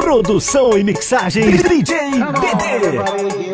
Produção e mixagem DJ BD.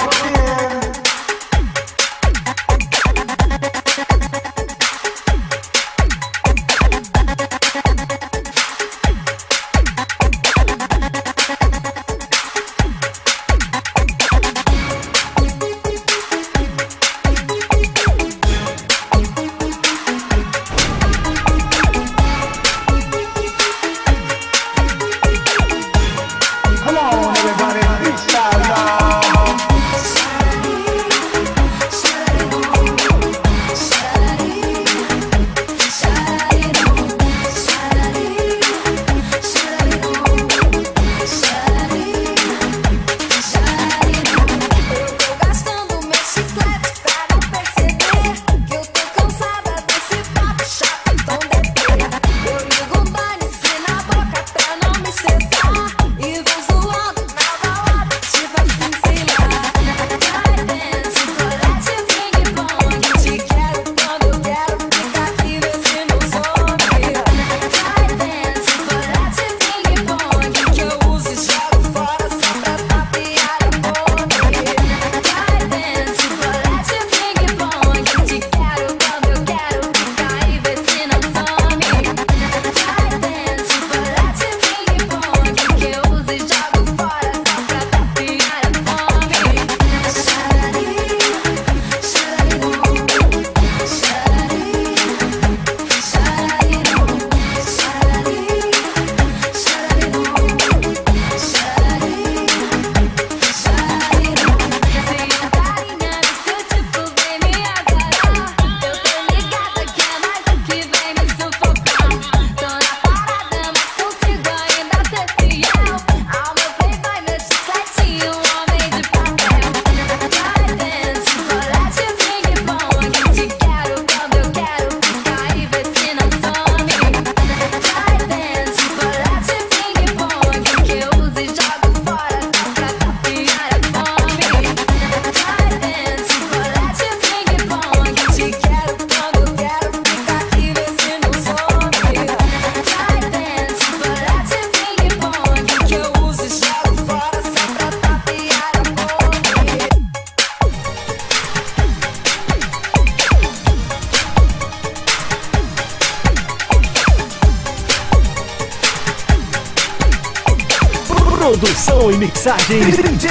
Produção e mixagem DJ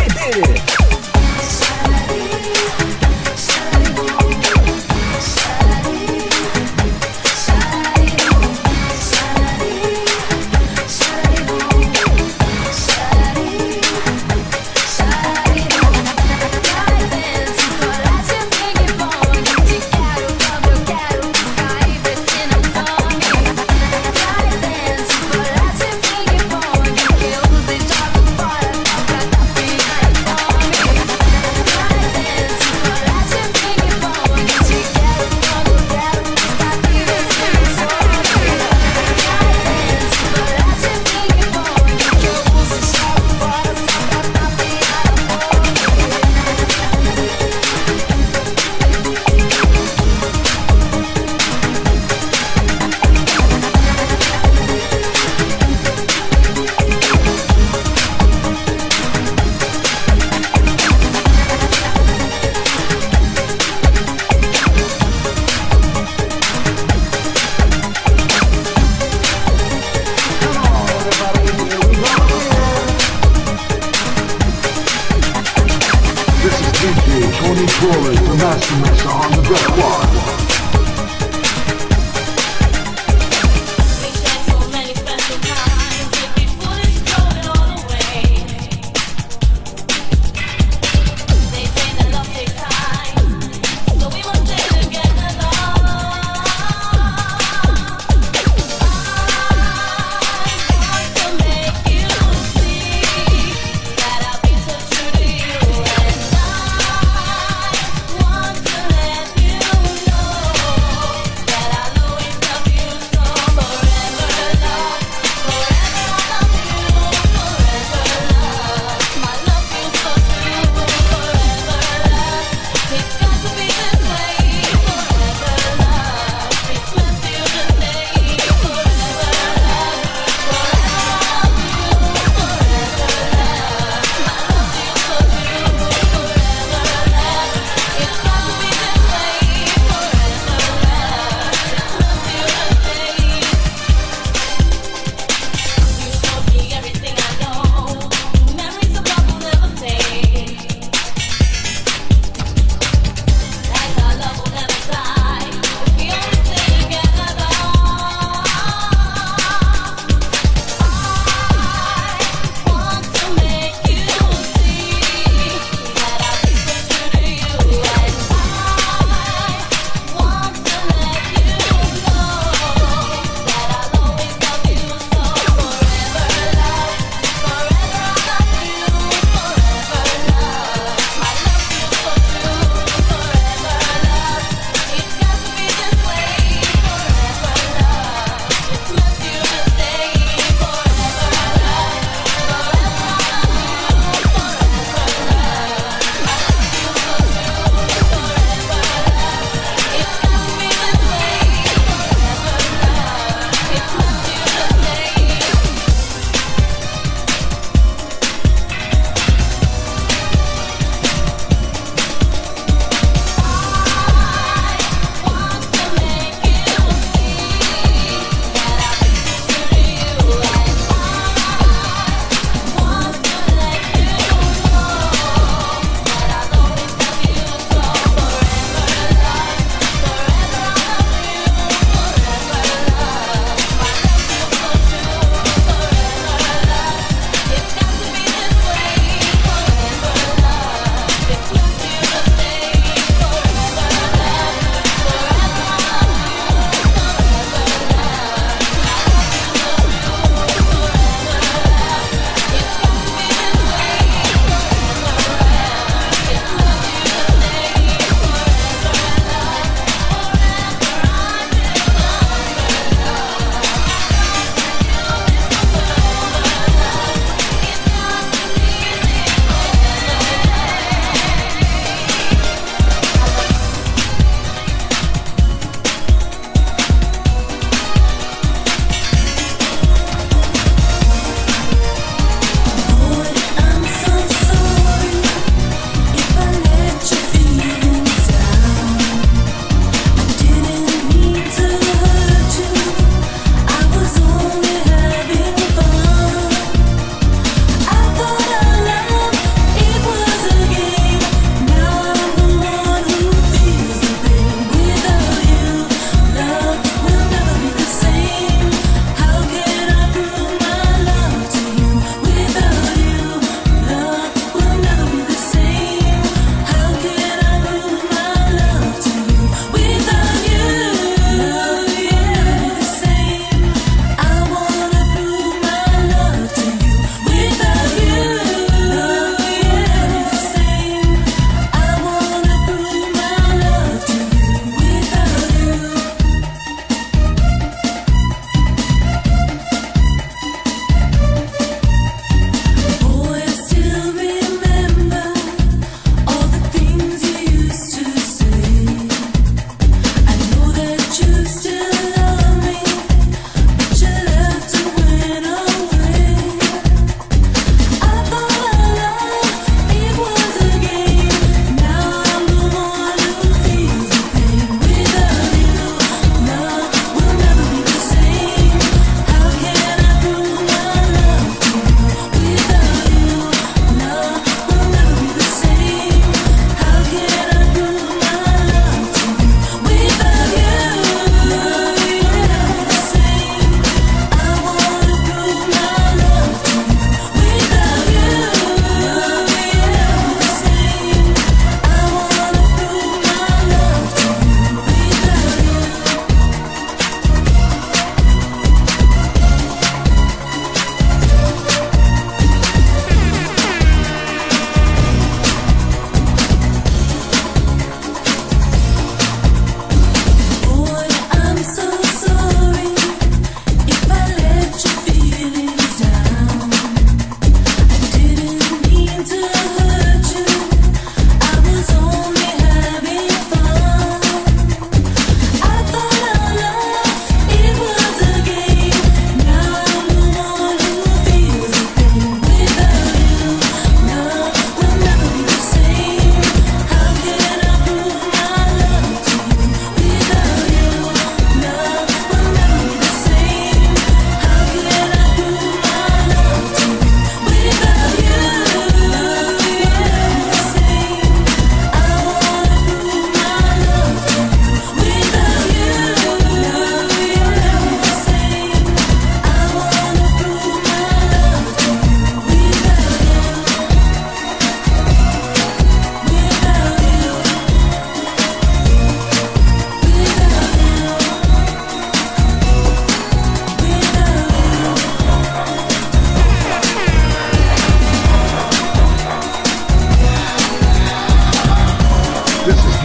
BD. Tony Torres, the master mixer on the repertoire. Let you know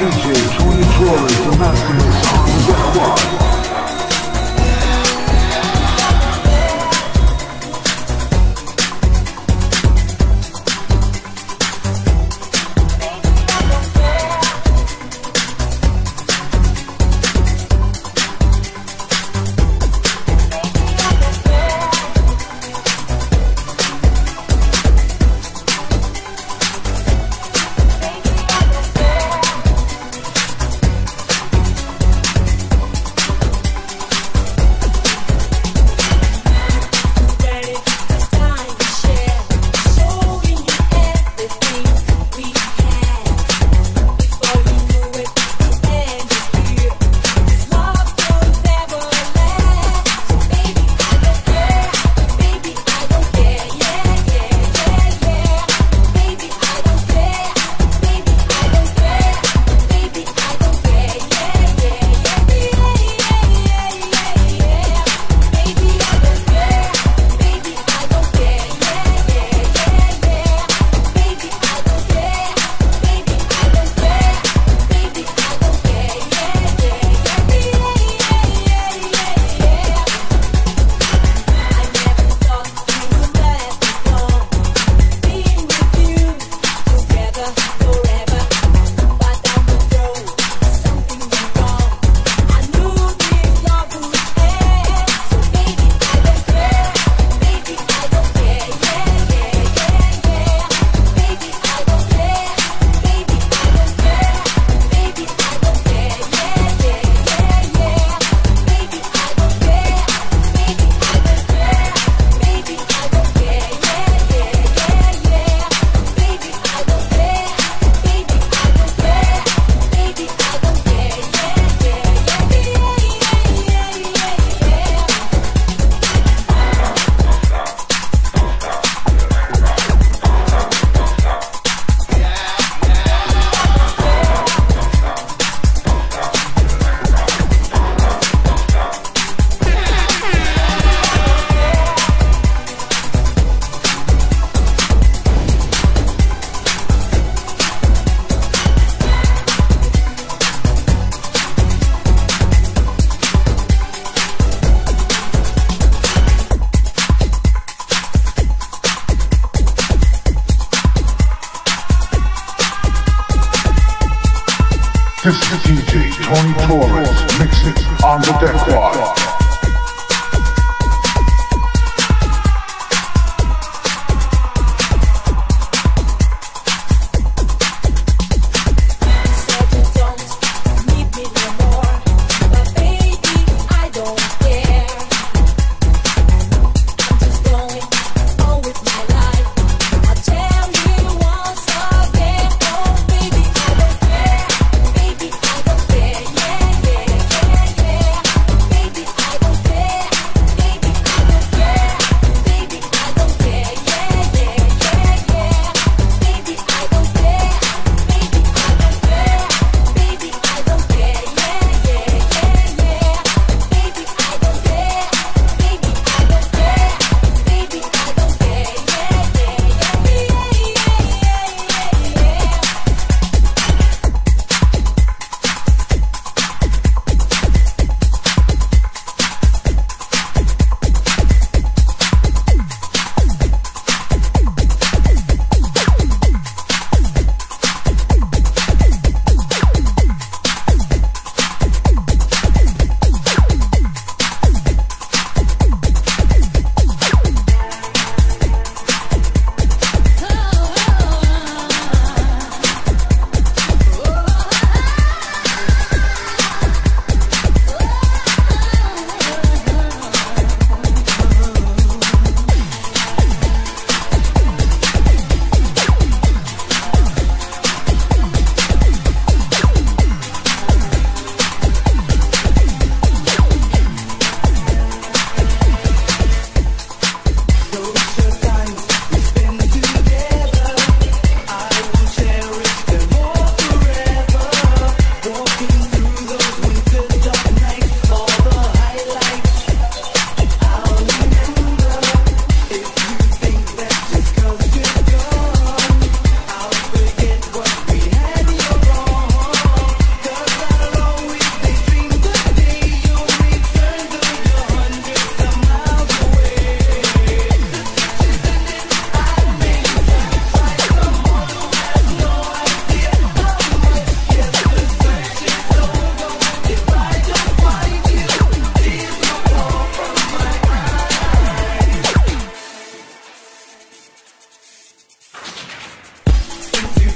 DJ Tony Torres, the master mix on the record. This is DJ Tony Torres, mixing on the deck quad. Baby, I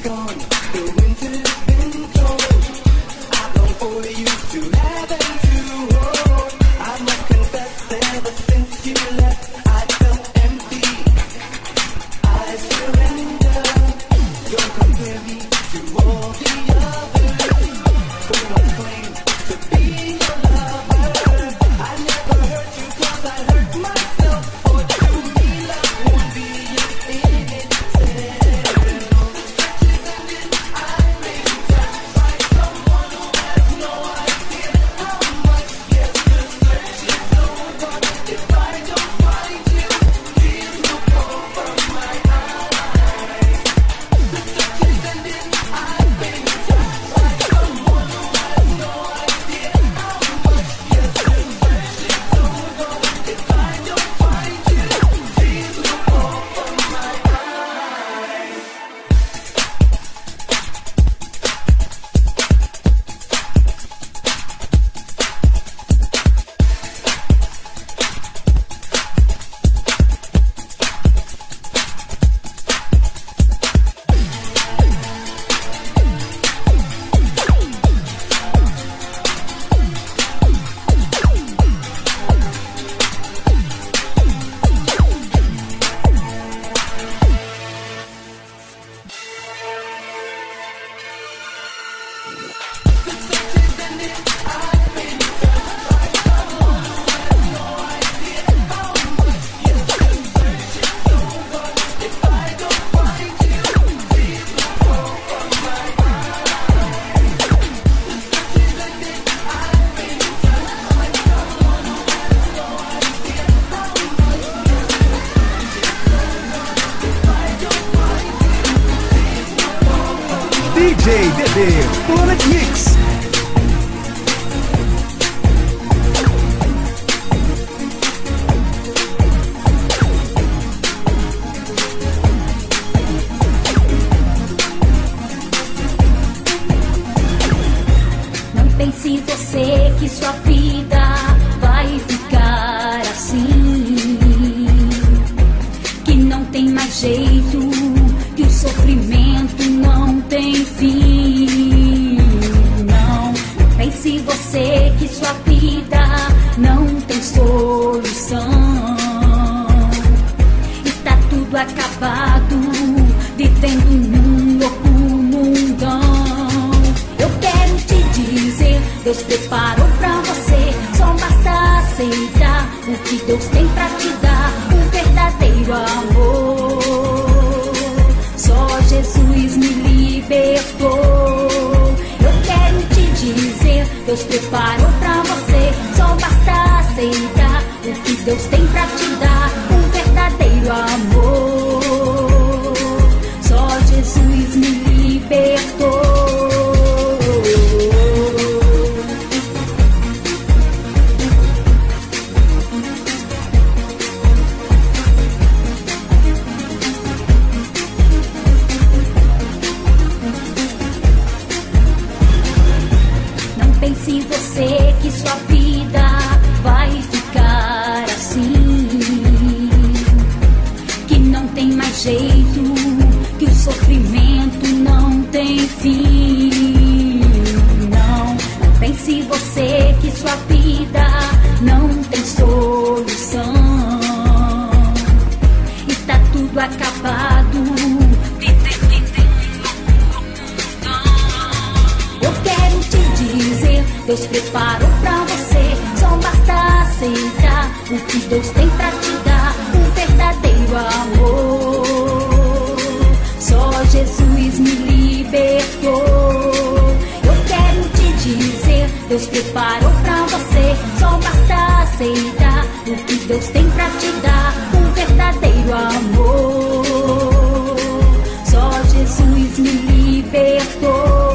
DJ Dedê, Planet Mix. Não pense você que sua vida vai ficar assim, que não tem mais jeito, que o sofrimento não tem fim. Não pense você que sua vida não tem solução. Está tudo acabado, vivendo num louco mundão. Eu quero te dizer, Deus preparou pra você. Só basta aceitar o que Deus tem pra te dar, o verdadeiro amor. Só Jesus me libertou. Eu quero te dizer, Deus preparou pra você. Só basta aceitar o que Deus tem pra te dar, o verdadeiro amor. Só Jesus me libertou. Pense você que sua vida vai ficar assim, que não tem mais jeito, que o sofrimento não tem fim. Não pense você que sua vida não tem solução. Está tudo acabado, Deus preparou pra você. Só basta aceitar o que Deus tem pra te dar, o verdadeiro amor. Só Jesus me libertou. Eu quero te dizer, Deus preparou pra você. Só basta aceitar o que Deus tem pra te dar, o verdadeiro amor. Só Jesus me libertou.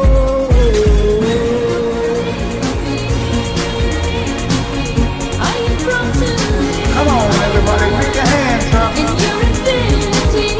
Come on, everybody, put your hands up. In your infinity,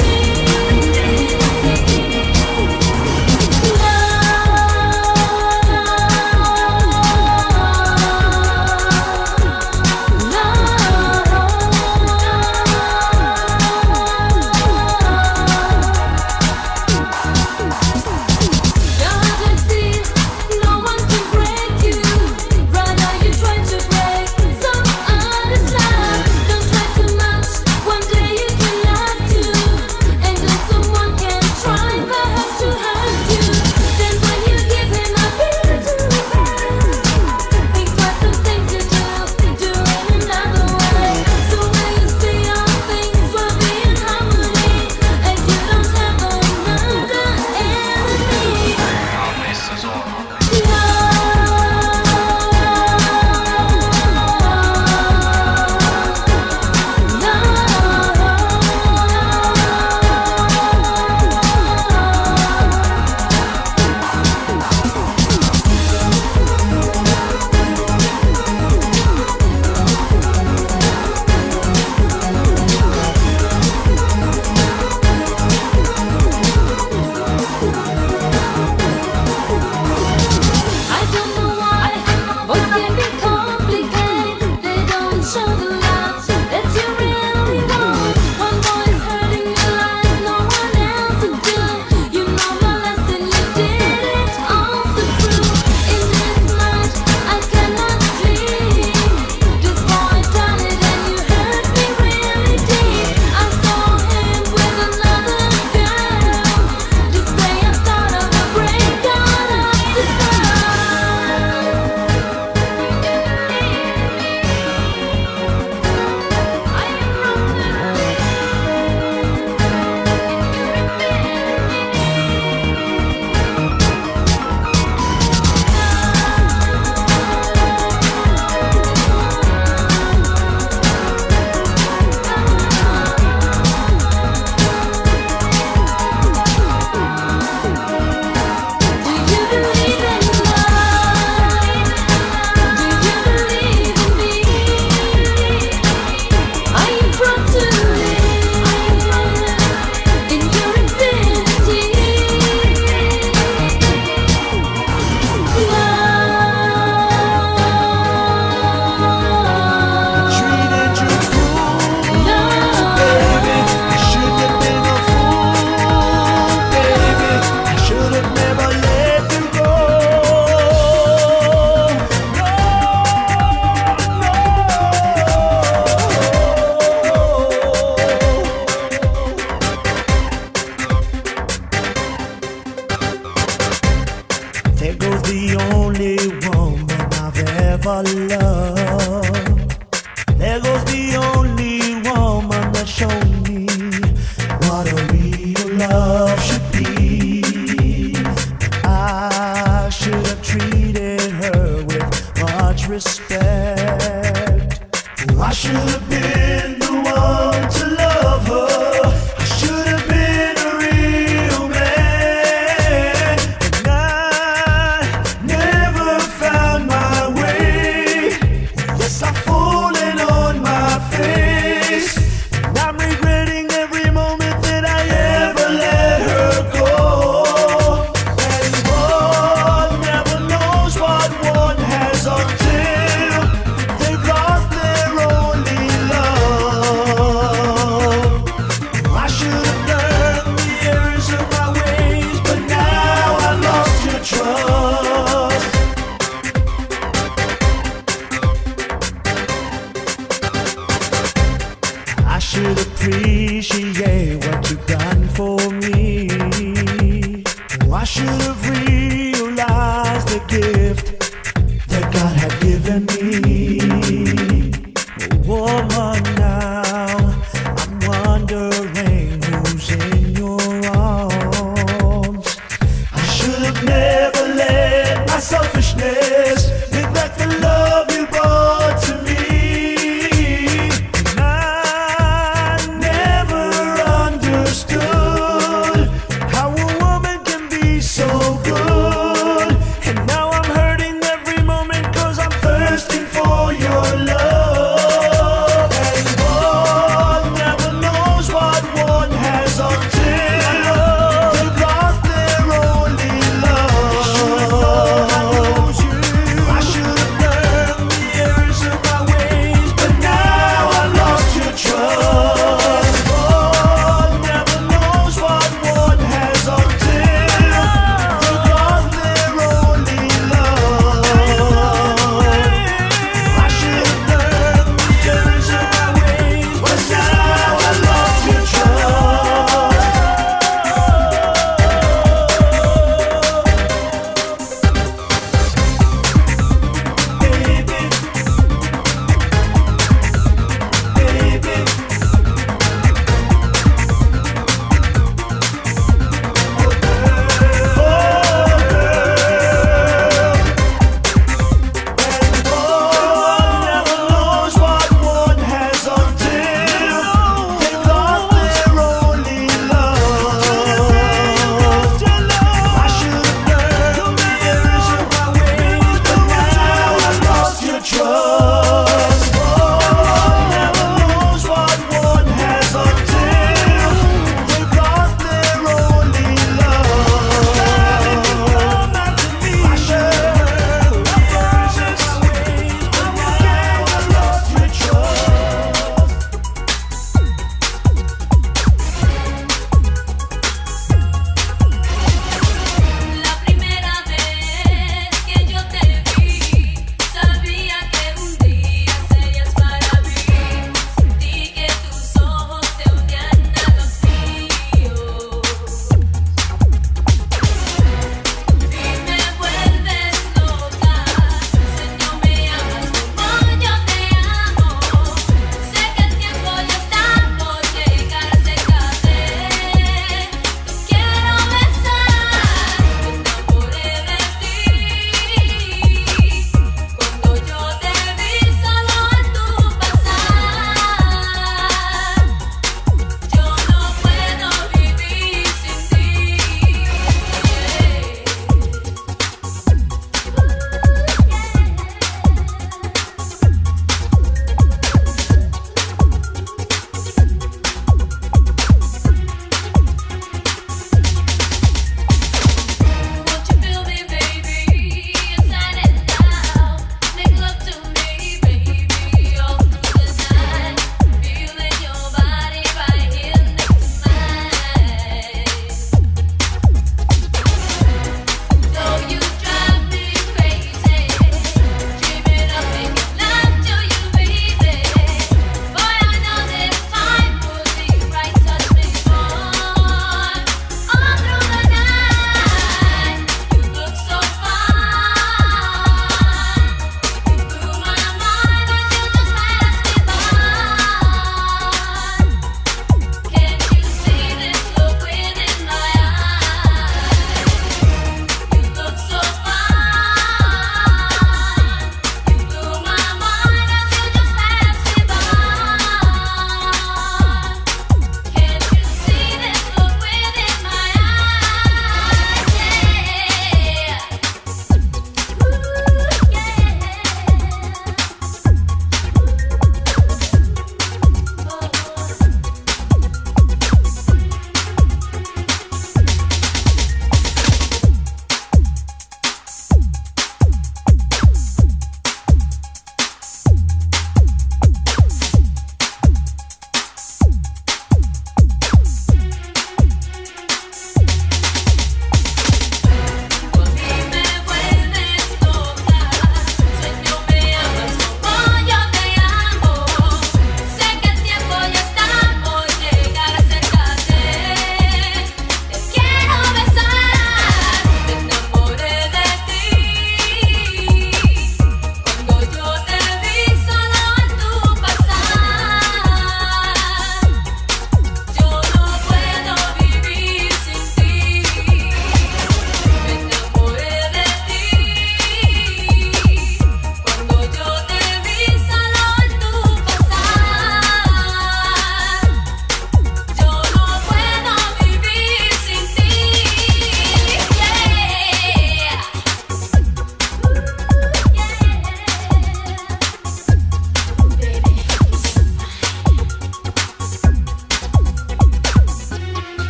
the only woman I've ever loved. There goes the only woman that showed me what a real love should be. I should have treated her with much respect. I should have been the one to love her. I should have been a real man. And I never found my way. Yes, I've fallen on my face. And I'm regretting every moment that I ever let her go. And one never knows what one has until they've lost their only love. I should have learned the errors of my ways, but now I lost your trust. I should appreciate what you've done for me. I should have